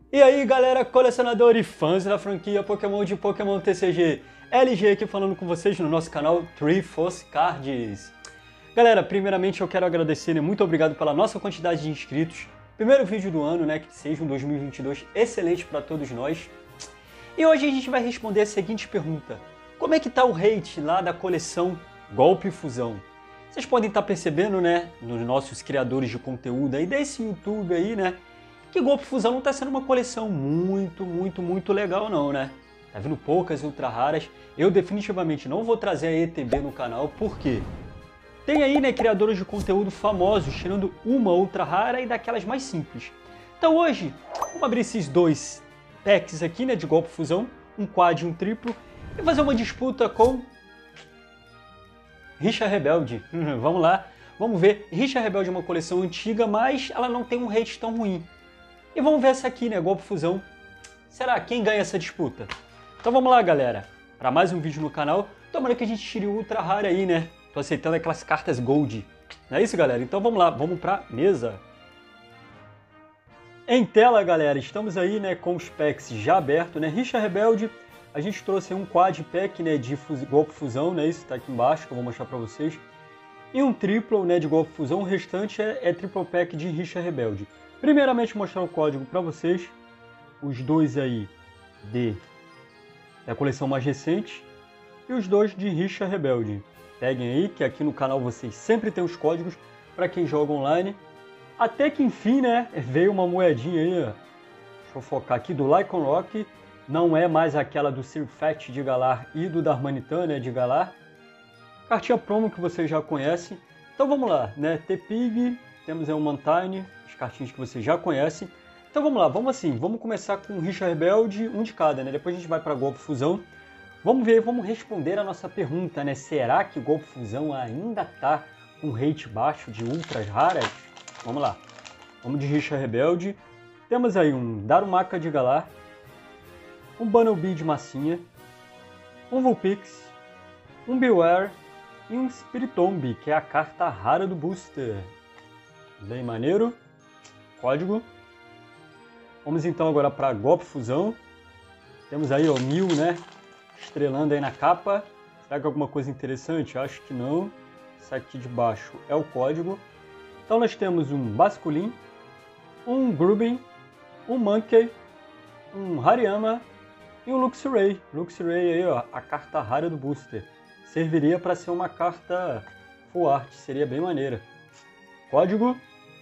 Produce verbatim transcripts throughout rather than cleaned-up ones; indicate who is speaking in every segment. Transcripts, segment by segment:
Speaker 1: E aí galera, colecionador e fãs da franquia Pokémon de Pokémon T C G, L G aqui falando com vocês no nosso canal Triforce Cards. Galera, primeiramente eu quero agradecer, né? Muito obrigado pela nossa quantidade de inscritos. Primeiro vídeo do ano, né? Que seja um dois mil e vinte e dois excelente para todos nós. E hoje a gente vai responder a seguinte pergunta: como é que tá o hate lá da coleção Golpe e Fusão? Vocês podem estar percebendo, né? Nos nossos criadores de conteúdo aí desse YouTube aí, né? Que Golpe Fusão não está sendo uma coleção muito, muito, muito legal não, né? Tá vindo poucas ultra raras. Eu definitivamente não vou trazer a E T B no canal, por quê? Tem aí, né, criadores de conteúdo famosos tirando uma ultra rara e daquelas mais simples. Então hoje, vamos abrir esses dois packs aqui, né, de Golpe Fusão, um quad e um triplo, e fazer uma disputa com Rixa Rebelde. Vamos lá, vamos ver. Rixa Rebelde é uma coleção antiga, mas ela não tem um hate tão ruim. E vamos ver essa aqui, né, Golpe Fusão. Será quem ganha essa disputa? Então vamos lá, galera. Para mais um vídeo no canal. Tomara que a gente tire o ultra raro aí, né? Tô aceitando aquelas cartas Gold. Não é isso, galera? Então vamos lá, vamos pra mesa. Em tela, galera, estamos aí, né, com os packs já abertos, né? Rixa Rebelde, a gente trouxe um quad pack, né, de fus... Golpe Fusão, né? Isso tá aqui embaixo, que eu vou mostrar pra vocês. E um triple, né, de Golpe Fusão. O restante é, é triple pack de Rixa Rebelde. Primeiramente, mostrar o código para vocês, os dois aí de da coleção mais recente e os dois de Rixa Rebelde. Peguem aí, que aqui no canal vocês sempre tem os códigos para quem joga online. Até que enfim, né, veio uma moedinha aí, ó. Deixa eu focar aqui, do Lycan Rock. Não é mais aquela do Sirfet de Galar e do Darmanitan, né, de Galar. Cartinha promo que vocês já conhecem. Então vamos lá, né, T-Pig, temos aí o Mantine, as cartinhas que você já conhece. Então vamos lá, vamos assim, vamos começar com Rixa Rebelde, um de cada, né? Depois a gente vai para Golpe Fusão. Vamos ver, vamos responder a nossa pergunta, né? Será que Golpe Fusão ainda tá com rate baixo de ultras raras? Vamos lá. Vamos de Rixa Rebelde. Temos aí um Darumaka de Galar, um Bunnelby de massinha, um Vulpix, um Beware e um Spiritomb, que é a carta rara do booster. Bem maneiro. Código. Vamos então agora para Golpe Fusão. Temos aí o Mil, né? Estrelando aí na capa. Será que é alguma coisa interessante? Acho que não. Isso aqui de baixo é o código. Então nós temos um Basculin, um Grubbin, um Monkey, um Hariyama e um Luxray. Luxray aí, ó, a carta rara do booster. Serviria para ser uma carta full art, seria bem maneira. Código.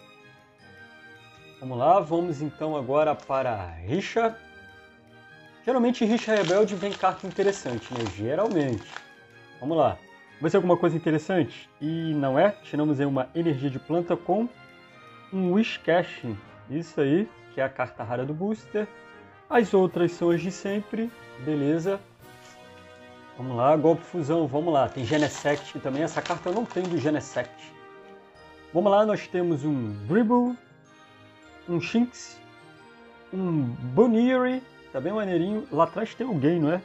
Speaker 1: Vamos lá, vamos então agora para Rixa. Geralmente Rixa Rebelde vem carta interessante, né? Geralmente. Vamos lá. Vai ser alguma coisa interessante? E não é? Tiramos aí uma energia de planta com um Wish Cash. Isso aí, que é a carta rara do booster. As outras são as de sempre. Beleza. Vamos lá, Golpe Fusão, vamos lá. Tem Genesect também. Essa carta eu não tenho do Genesect. Vamos lá, nós temos um Dribble, um Shinx, um Buneary, tá bem maneirinho. Lá atrás tem alguém, não é?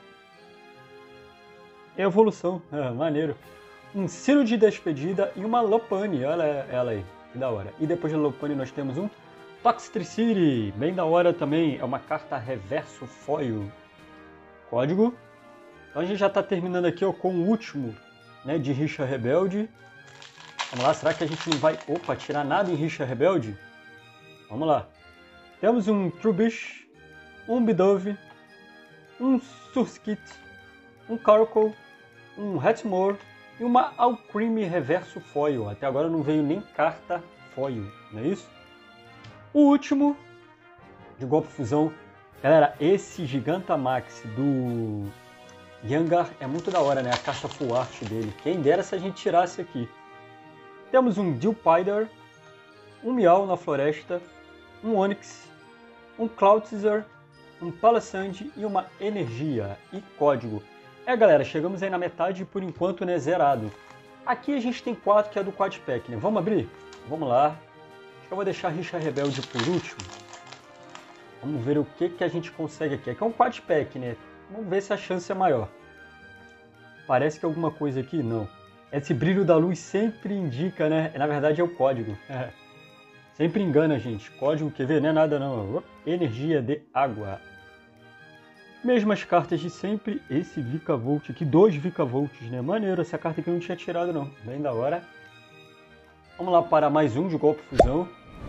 Speaker 1: É evolução, é, maneiro. Um Sino de Despedida e uma Lopunny, olha ela aí, que da hora. E depois da Lopunny nós temos um Toxtricity, bem da hora também, é uma carta reverso foil. Código. Então a gente já tá terminando aqui ó, com o último, né, de Rixa Rebelde. Vamos lá, será que a gente não vai, opa, tirar nada em Rixa Rebelde? Vamos lá. Temos um Trubbish, um Bidove, um Surskit, um Carkle, um Hatmore e uma Alcremie Reverso Foil. Até agora não veio nem carta foil, não é isso? O último de Golpe Fusão. Galera, esse Gigantamax do Gengar é muito da hora, né? A carta full art dele. Quem dera se a gente tirasse aqui. Temos um Dilpider, um Miau na floresta, um Onix, um Cloudseer, um Palossand e uma energia e código. É, galera, chegamos aí na metade e por enquanto, né, zerado. Aqui a gente tem quatro que é do Quad Pack, né? Vamos abrir? Vamos lá. Acho que eu vou deixar a Rixa Rebelde por último. Vamos ver o que, que a gente consegue aqui. Aqui é um Quad Pack, né? Vamos ver se a chance é maior. Parece que alguma coisa aqui? Não. Esse brilho da luz sempre indica, né? Na verdade é o código. Sempre engana, gente. Código, quer ver? Não é nada não. Energia de água. Mesmas cartas de sempre. Esse Vikavolt aqui, dois Vikavolts, né? Maneiro, essa carta aqui eu não tinha tirado não. Bem da hora. Vamos lá para mais um de golpe fusão.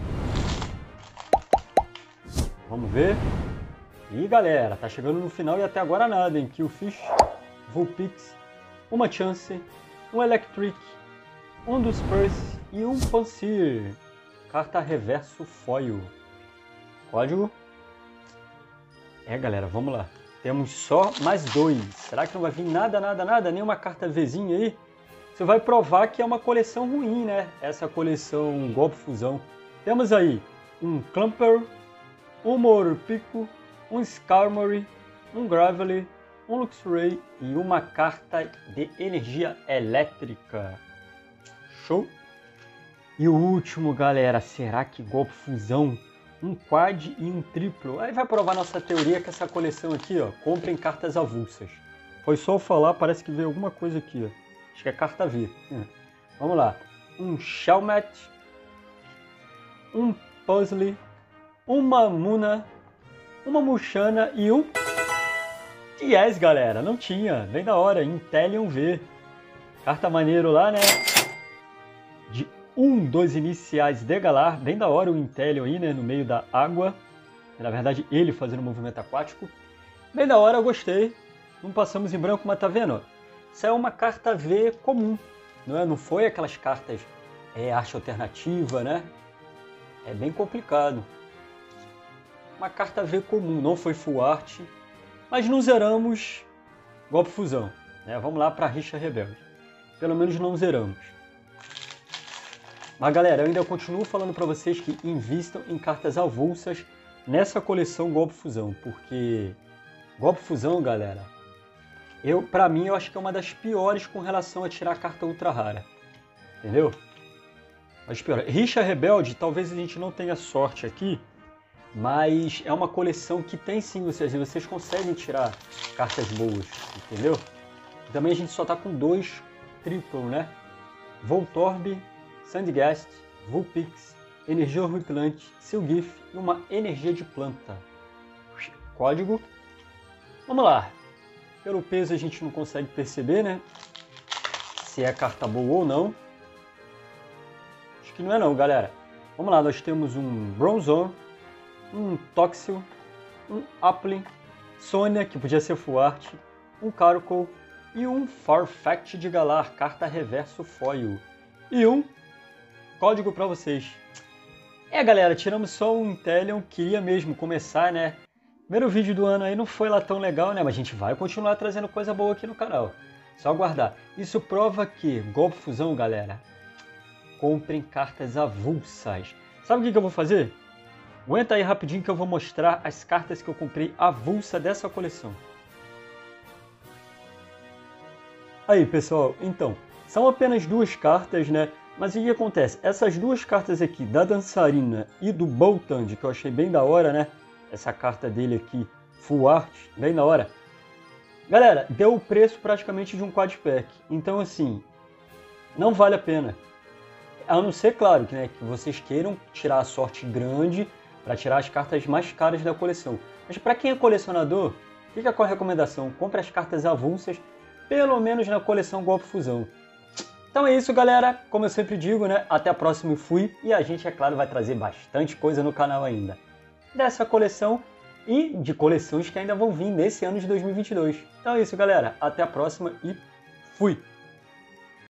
Speaker 1: Vamos ver. E galera, tá chegando no final e até agora nada, hein? Killfish, Vulpix, uma Chance, um Electric, um dos Spurs e um Pansir. Carta reverso foil. Código. É galera, vamos lá. Temos só mais dois. Será que não vai vir nada, nada, nada? Nenhuma carta Vzinha aí? Você vai provar que é uma coleção ruim, né? Essa coleção Golpe Fusão. Temos aí um Clamper, um Morpico, um Skarmory, um Gravely, um Luxray e uma carta de energia elétrica. Show! E o último, galera, será que Golpe Fusão? Um quad e um triplo. Aí vai provar nossa teoria que essa coleção aqui, ó, comprem cartas avulsas. Foi só eu falar, parece que veio alguma coisa aqui, ó. Acho que é carta V. Hum. Vamos lá. Um Shelmet, um Puzzle, uma Muna, uma Mushana e um... Yes, galera, não tinha. Bem da hora. Inteleon V. Carta maneiro lá, né? De um dos iniciais de Galar. Bem da hora o Inteleon aí, né? No meio da água. Na verdade, ele fazendo um movimento aquático. Bem da hora, eu gostei. Não passamos em branco, mas tá vendo? Isso é uma carta V comum. Não é? Não foi aquelas cartas é, arte alternativa, né? É bem complicado. Uma carta V comum, não foi full art. Mas não zeramos Golpe Fusão. Né? Vamos lá para Rixa Rebelde. Pelo menos não zeramos. Mas galera, eu ainda continuo falando para vocês que invistam em cartas avulsas nessa coleção Golpe Fusão. Porque Golpe Fusão, galera, eu, para mim eu acho que é uma das piores com relação a tirar a carta ultra rara. Entendeu? Mas pior. Rixa Rebelde, talvez a gente não tenha sorte aqui. Mas é uma coleção que tem sim, vocês, vocês conseguem tirar cartas boas, entendeu? Também a gente só tá com dois triple, né? Voltorb, Sandygast, Vulpix, Energia Horripilante, Silgif e uma Energia de Planta. Código. Vamos lá. Pelo peso a gente não consegue perceber, né? Se é carta boa ou não. Acho que não é não, galera. Vamos lá, nós temos um Bronzor, um Toxel, um Applin, Sonia, que podia ser full art, um Carkol e um Farfetch de Galar, carta reverso foil. E um código para vocês. É galera, tiramos só um Inteleon, queria mesmo começar, né? Primeiro vídeo do ano aí não foi lá tão legal, né? Mas a gente vai continuar trazendo coisa boa aqui no canal. Só aguardar. Isso prova que Golpe Fusão, galera, comprem cartas avulsas. Sabe o que, que eu vou fazer? Aguenta aí rapidinho que eu vou mostrar as cartas que eu comprei avulsa dessa coleção. Aí pessoal, então, são apenas duas cartas, né? Mas o que acontece? Essas duas cartas aqui, da Dançarina e do Boltand, que eu achei bem da hora, né? Essa carta dele aqui, full art, bem da hora. Galera, deu o preço praticamente de um quad pack. Então assim, não vale a pena. A não ser, claro, que, né, que vocês queiram tirar a sorte grande para tirar as cartas mais caras da coleção. Mas para quem é colecionador, fica com a recomendação, compre as cartas avulsas, pelo menos na coleção Golpe Fusão. Então é isso, galera. Como eu sempre digo, né? Até a próxima e fui. E a gente, é claro, vai trazer bastante coisa no canal ainda. Dessa coleção e de coleções que ainda vão vir nesse ano de dois mil e vinte e dois. Então é isso, galera. Até a próxima e fui!